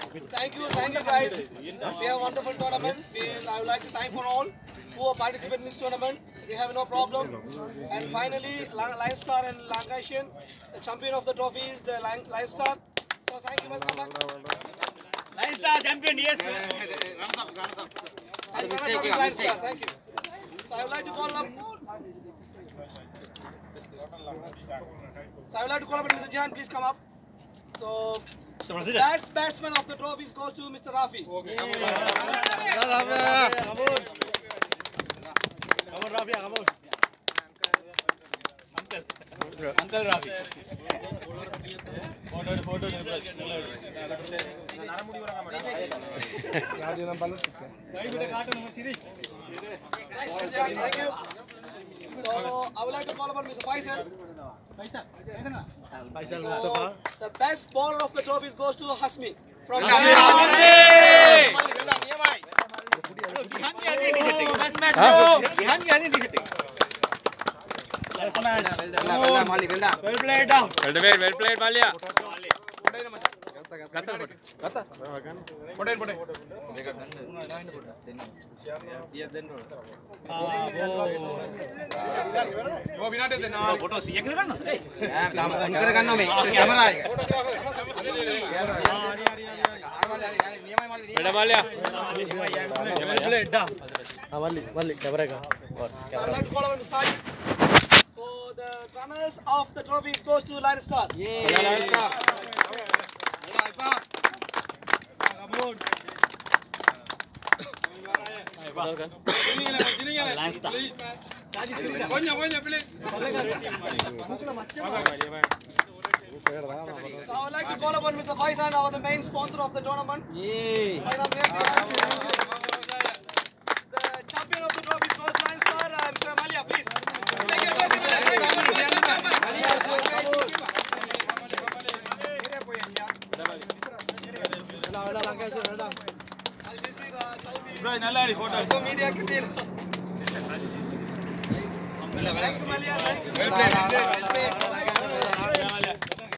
Thank you guys. We have a wonderful tournament. I would like to thank for all who are participating in this tournament. We have no problem. And finally, Lionstar and Lancashire, the champion of the trophy is the Lionstar. So thank you, welcome back. Lionstar champion, yes. And Lionstar, thank you. So I would like to call up. Mr. Jahan, please come up. So, batsman of the trophies goes to Mr. Rafi. Okay. Come on, Rafi, come on. Uncle Rafi. Thank you. So, I would like to call upon Mr. Faisal. So, the best bowler of the trophies goes to Hasmi. From Well played, Malia. So the runners of the trophies goes to Lionstar. So I would like to call upon Mr. Faisal, now the main sponsor of the tournament. Faisal, the champion of the trophy goes Lionstar, Mr. Malia, please. Take your trophy, media Well played.